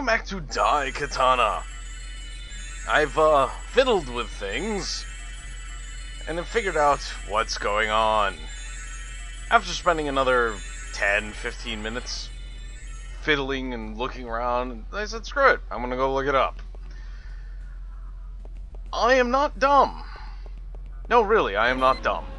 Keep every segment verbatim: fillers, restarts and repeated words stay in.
back to Daikatana. I've, uh, fiddled with things, and have figured out what's going on. After spending another ten, fifteen minutes fiddling and looking around, I said, screw it, I'm gonna go look it up. I am not dumb. No, really, I am not dumb.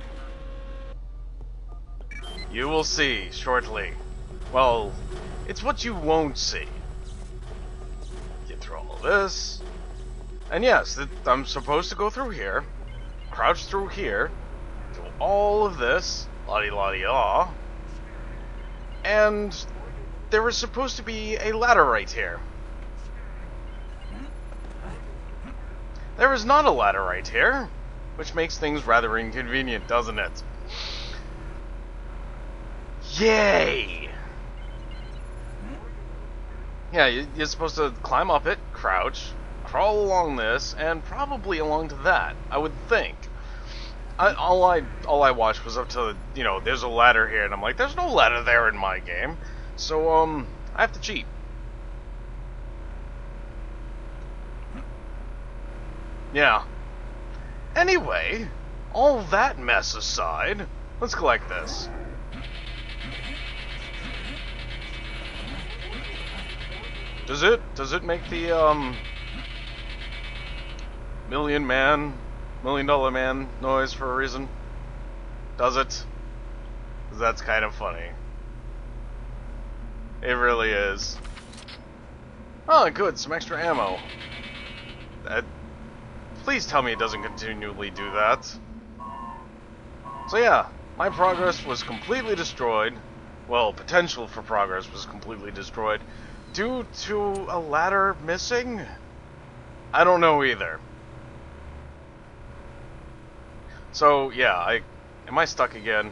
You will see shortly. Well, it's what you won't see. Get through all of this. And yes, I'm supposed to go through here, crouch through here, do all of this, la-di-la-di-la, and there was supposed to be a ladder right here. There is not a ladder right here, which makes things rather inconvenient, doesn't it? Yay! Yeah, you're supposed to climb up it, crouch, crawl along this, and probably along to that, I would think. I, all I all I watched was up to, you know, there's a ladder here, and I'm like, there's no ladder there in my game, so, um, I have to cheat. Yeah. Anyway, all that mess aside, let's collect this. Does it, does it make the, um, million man, million dollar man noise for a reason? Does it? 'Cause that's kind of funny. It really is. Oh, good, some extra ammo. That, please tell me it doesn't continually do that. So yeah, my progress was completely destroyed. Well, potential for progress was completely destroyed. Due to a ladder missing? I don't know either. So yeah, I am I stuck again?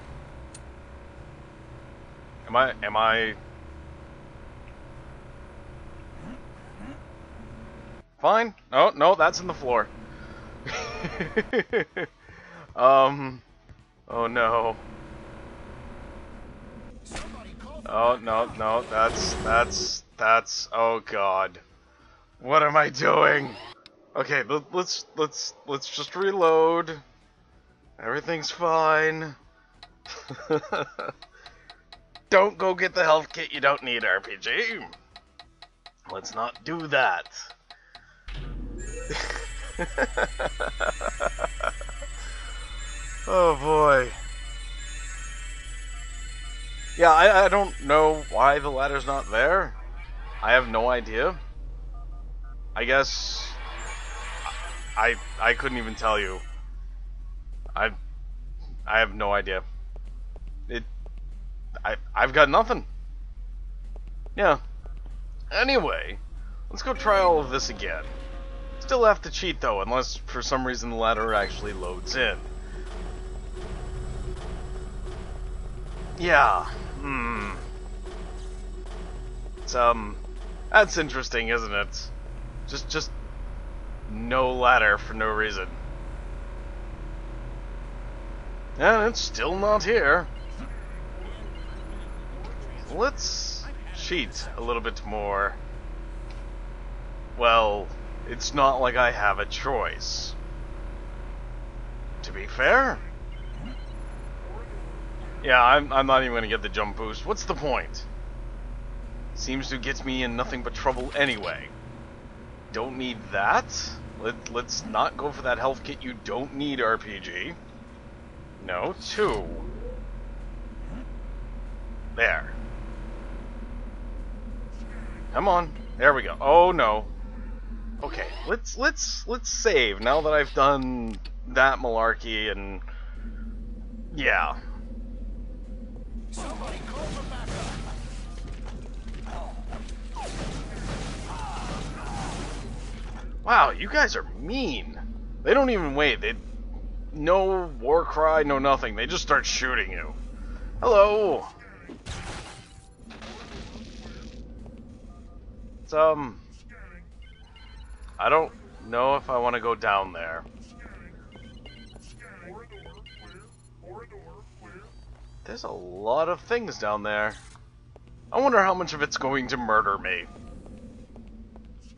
Am I am I Fine? No, no, that's in the floor. um Oh no. Oh no, no, that's that's that's oh god. What am I doing? Okay, let, let's let's let's just reload. Everything's fine. Don't go get the health kit you don't need, R P G. Let's not do that. Oh boy. Yeah, I, I don't know why the ladder's not there. I have no idea. I guess I I couldn't even tell you. I I have no idea. It I I've got nothing. Yeah. Anyway, let's go try all of this again. Still have to cheat though, unless for some reason the ladder actually loads in. Yeah. Hmm. It's, um, that's interesting, isn't it? Just, just no ladder for no reason. And it's still not here. Let's cheat a little bit more. Well, it's not like I have a choice. To be fair. Yeah, I'm, I'm not even gonna get the jump boost. What's the point? Seems to get me in nothing but trouble anyway. Don't need that. Let, let's not go for that health kit you don't need, R P G. No, two. There. Come on. There we go. Oh no. Okay, let's let's let's save now that I've done that malarkey and yeah. Somebody call for backup. Wow, you guys are mean. They don't even wait. They no war cry, no nothing. They just start shooting you. Hello. It's, um I don't know if I want to go down there. There's a lot of things down there. I wonder how much of it's going to murder me.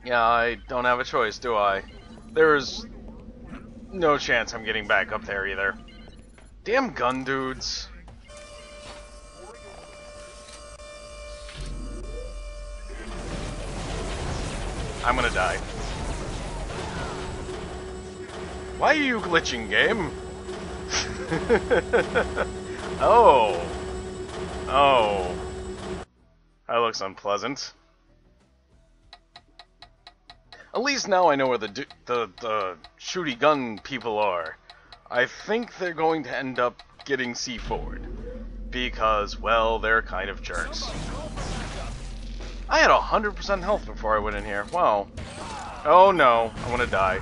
Yeah, I don't have a choice, do I? There's no chance I'm getting back up there either. Damn gun dudes. I'm gonna die. Why are you glitching, game? Oh. Oh. That looks unpleasant. At least now I know where the du the the shooty gun people are. I think they're going to end up getting C four'd. Because, well, they're kind of jerks. I had one hundred percent health before I went in here. Wow. Oh no, I want to die.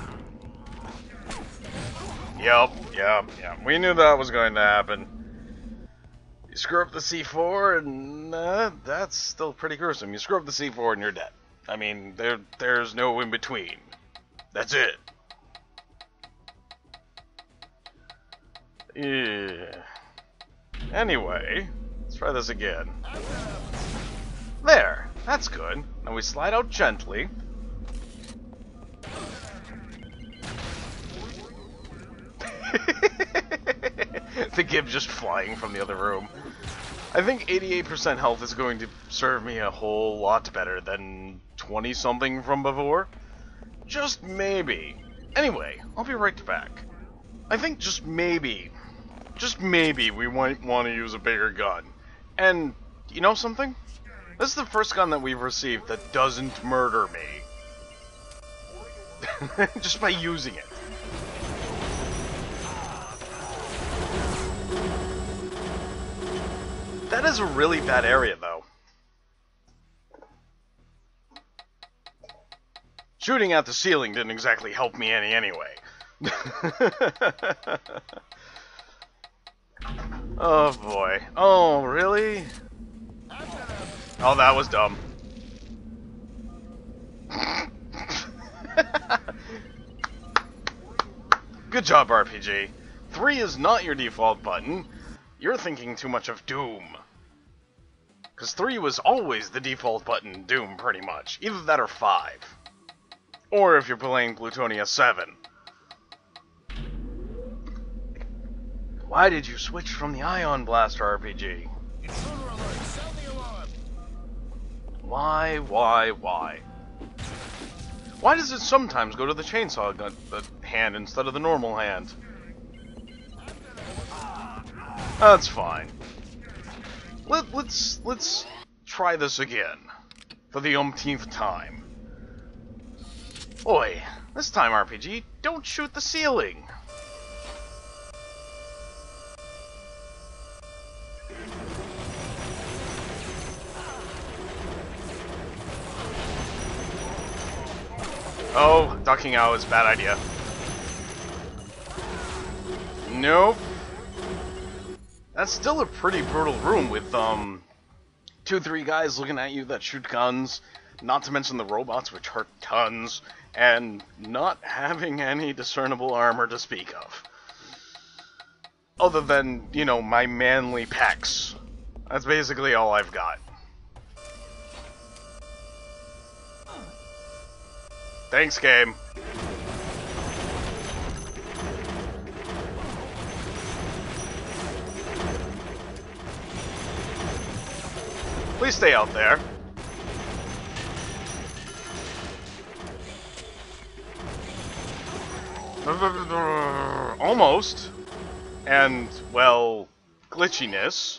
Yep, yep, yep. We knew that was going to happen. You screw up the C four, and uh, that's still pretty gruesome. You screw up the C four and you're dead. I mean, there, there's no in between. That's it. Yeah. Anyway, let's try this again. There, that's good. Now we slide out gently. The Gib just flying from the other room. I think eighty-eight percent health is going to serve me a whole lot better than twenty something from before. Just maybe. Anyway, I'll be right back. I think just maybe, just maybe we might want to use a bigger gun. And, you know something? This is the first gun that we've received that doesn't murder me. Just by using it. That is a really bad area, though. Shooting at the ceiling didn't exactly help me any anyway. Oh boy. Oh, really? Oh, that was dumb. Good job, R P G. Three is not your default button. You're thinking too much of Doom. Because three was always the default button in Doom, pretty much. Either that or five. Or if you're playing Plutonia seven. Why did you switch from the Ion Blaster R P G? Why, why, why? Why does it sometimes go to the chainsaw gun, the hand instead of the normal hand? That's fine. Let, let's let's try this again for the umpteenth time. Oi, this time R P G, don't shoot the ceiling. Oh, ducking out is a bad idea. Nope. That's still a pretty brutal room with, um, two, three guys looking at you that shoot guns, not to mention the robots, which hurt tons, and not having any discernible armor to speak of. Other than, you know, my manly pecs. That's basically all I've got. Thanks, game. Please stay out there. Almost. And, well, glitchiness.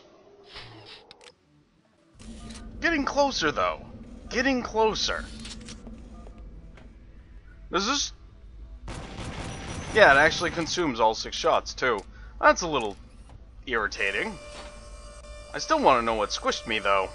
Getting closer, though. Getting closer. Does this... Yeah, it actually consumes all six shots, too. That's a little irritating. I still want to know what squished me, though.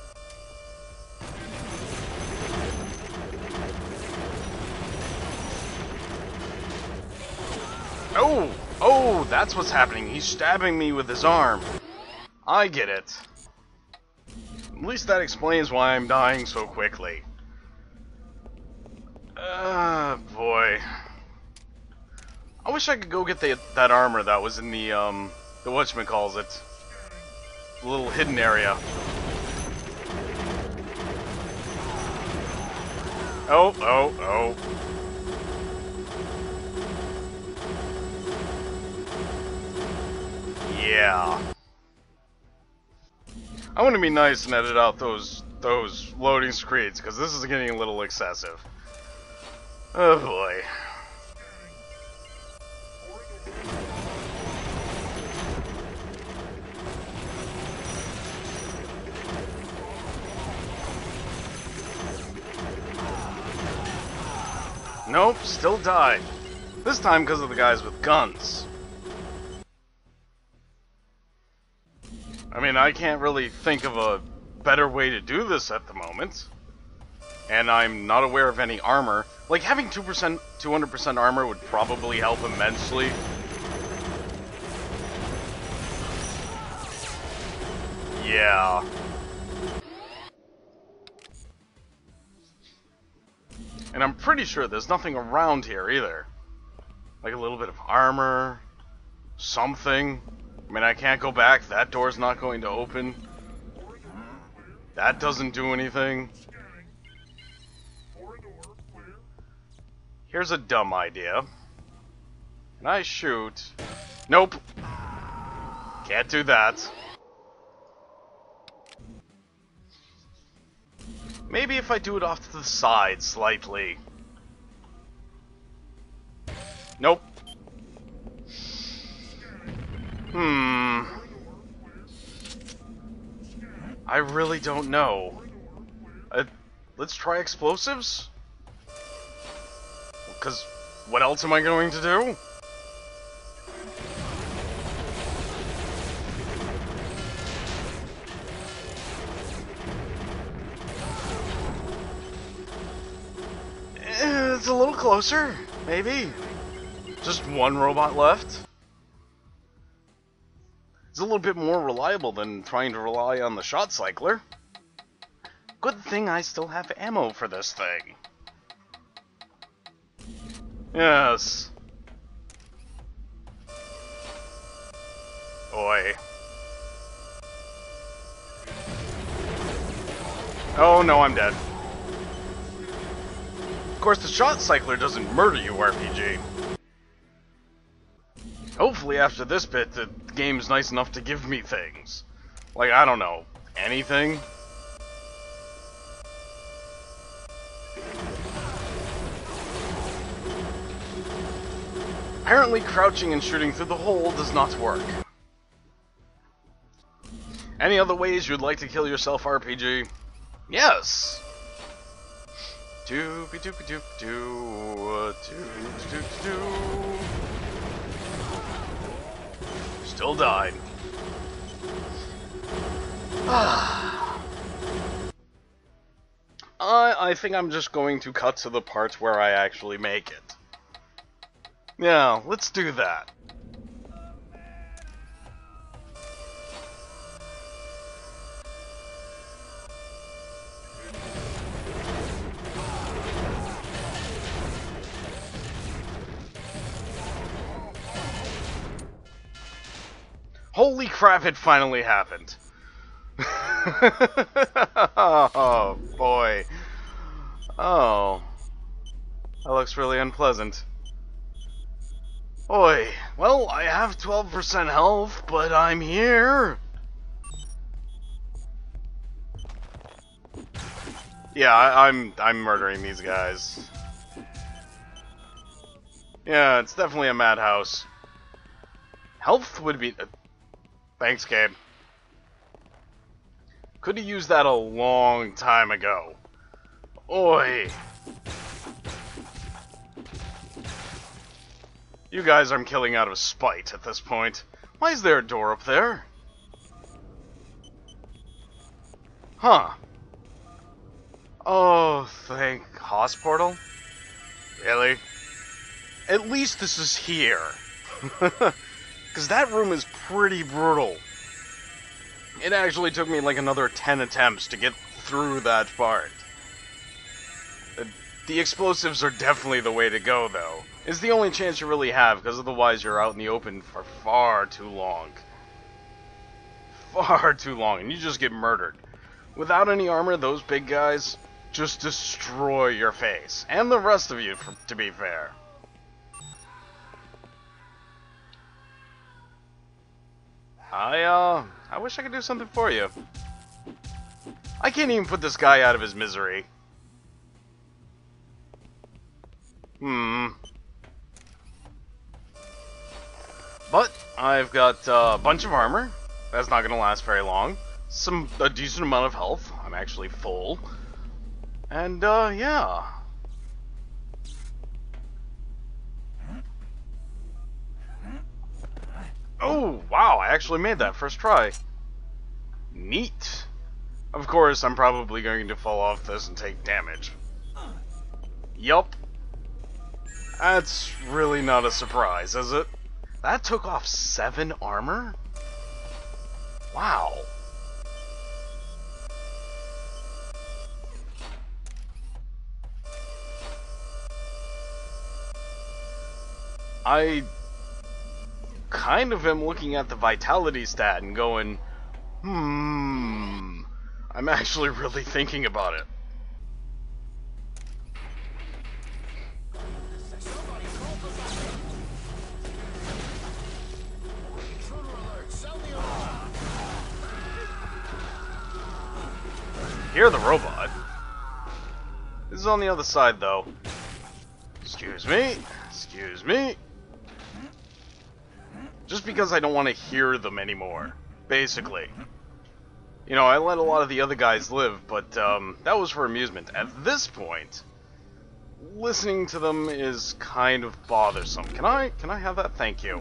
Oh! Oh, that's what's happening. He's stabbing me with his arm. I get it. At least that explains why I'm dying so quickly. Ah, uh, boy. I wish I could go get the, that armor that was in the, um, the whatchamacallit. The little hidden area. Oh, oh, oh. Yeah. I want to be nice and edit out those those loading screens, because this is getting a little excessive. Oh boy. Nope, still died. This time because of the guys with guns. I mean, I can't really think of a better way to do this at the moment. And I'm not aware of any armor. Like, having two percent, two hundred percent armor would probably help immensely. Yeah. And I'm pretty sure there's nothing around here either. Like a little bit of armor, something. I mean, I can't go back. That door's not going to open. That doesn't do anything. Here's a dumb idea. Can I shoot? Nope. Can't do that. Maybe if I do it off to the side slightly. Nope. Hmm. I really don't know. Uh, let's try explosives? Because what else am I going to do? It's a little closer, maybe. Just one robot left. It's a little bit more reliable than trying to rely on the shot cycler. Good thing I still have ammo for this thing. Yes. Oi. Oh no, I'm dead. Of course, the shot cycler doesn't murder you, R P G. Hopefully after this bit, the game's nice enough to give me things. Like, I don't know, anything? Apparently crouching and shooting through the hole does not work. Any other ways you'd like to kill yourself, R P G? Yes! Doopy doopy doop doo, doop doop doo. Still died. I I think I'm just going to cut to the parts where I actually make it. Yeah, let's do that. Holy crap, it finally happened. Oh, boy. Oh. That looks really unpleasant. Oi. Well, I have twelve percent health, but I'm here. Yeah, I, I'm I'm murdering these guys. Yeah, it's definitely a madhouse. Health would be... Uh, thanks, Gabe. Could have used that a long time ago. Oi. You guys I'm killing out of spite at this point. Why is there a door up there? Huh. Oh, thank... Hospital? Really? At least this is here. Because that room is pretty brutal. It actually took me like another ten attempts to get through that part. The explosives are definitely the way to go, though. It's the only chance you really have, because otherwise you're out in the open for far too long. Far too long, and you just get murdered. Without any armor, those big guys, just destroy your face. And the rest of you, for, to be fair. I, uh, I wish I could do something for you. I can't even put this guy out of his misery. Hmm. But I've got uh, a bunch of armor. That's not going to last very long. Some a decent amount of health. I'm actually full. And uh, yeah. Oh, wow, I actually made that first try. Neat. Of course, I'm probably going to fall off this and take damage. Yup. That's really not a surprise, is it? That took off seven armor? Wow. I kind of am looking at the vitality stat and going, hmm, I'm actually really thinking about it. Hear the robot. This is on the other side, though. Excuse me. Excuse me. Just because I don't want to hear them anymore, basically. You know, I let a lot of the other guys live, but um, that was for amusement. At this point, listening to them is kind of bothersome. Can I, can I have that? Thank you.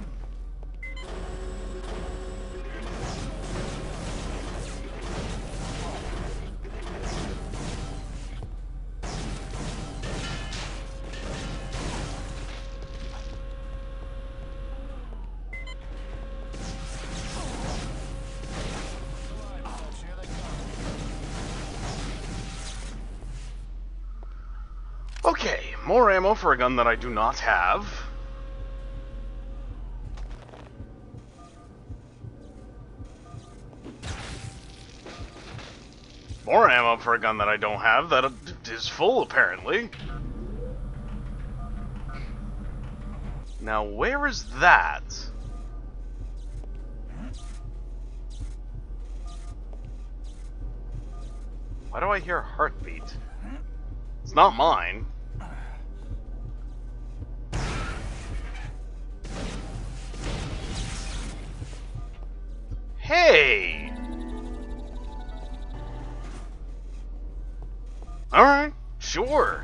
Okay, more ammo for a gun that I do not have. More ammo for a gun that I don't have that is full, apparently. Now, where is that? Why do I hear a heartbeat? It's not mine. Hey! Alright, sure.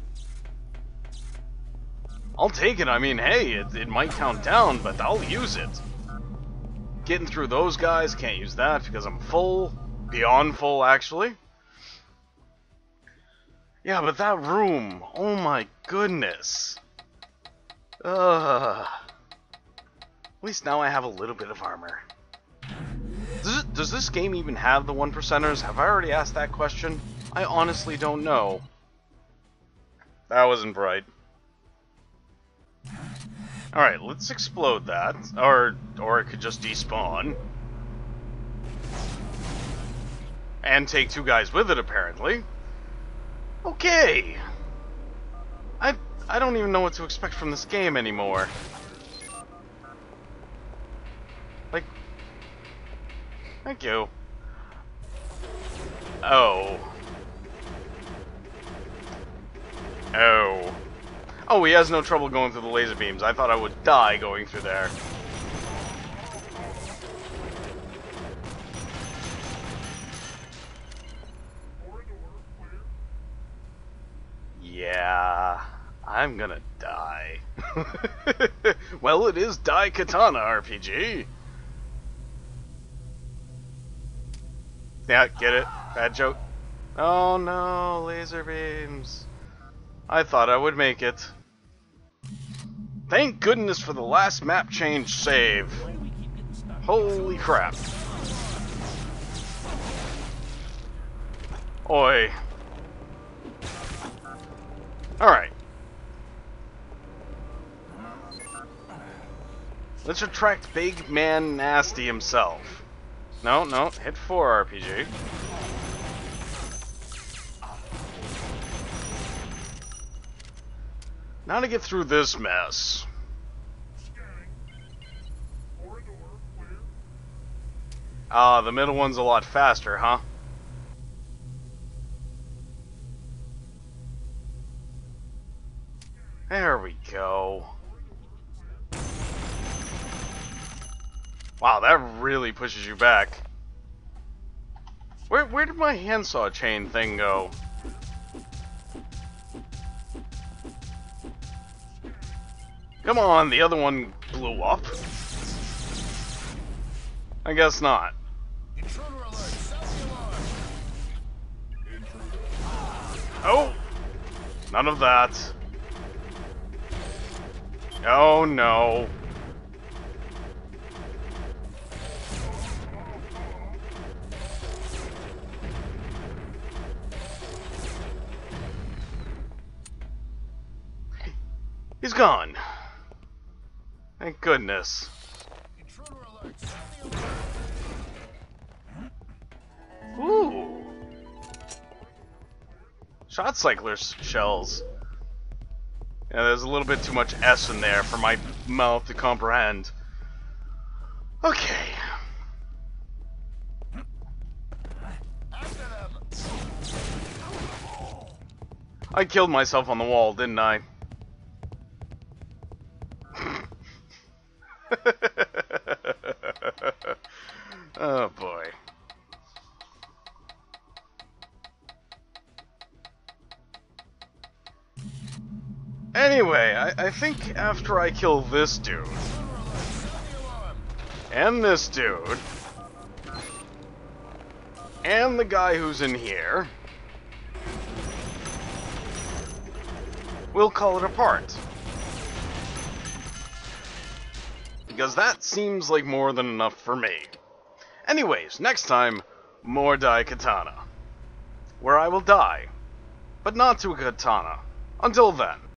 I'll take it. I mean, hey, it, it might count down, but I'll use it. Getting through those guys, can't use that because I'm full. Beyond full, actually. Yeah, but that room, oh my goodness. Ugh. At least now I have a little bit of armor. Does, it, does this game even have the one percenters? Have I already asked that question? I honestly don't know. That wasn't bright. Alright, let's explode that. Or, or it could just despawn. And take two guys with it, apparently. Okay. I, I don't even know what to expect from this game anymore. Like... Thank you. Oh. Oh. Oh, he has no trouble going through the laser beams. I thought I would die going through there. Yeah, I'm gonna die. Well, it is Daikatana R P G. Yeah, get it? Bad joke. Oh no, laser beams. I thought I would make it. Thank goodness for the last map change save. Holy crap. Oi. Alright. Let's attract Big Man Nasty himself. No, no, hit four R P G. Now to get through this mess. Ah, uh, the middle one's a lot faster, huh? There we go. Wow, that really pushes you back. Where where did my handsaw chain thing go? Come on, the other one blew up. I guess not. Oh! None of that. Oh no. He's gone. Thank goodness. Ooh. Shot cycler's shells. Yeah, there's a little bit too much S in there for my mouth to comprehend. Okay. I killed myself on the wall, didn't I? Oh boy. Anyway, I, I think after I kill this dude, and this dude, and the guy who's in here, we'll call it a part. Because that seems like more than enough for me. Anyways, next time, more Daikatana, where I will die, but not to a katana. Until then.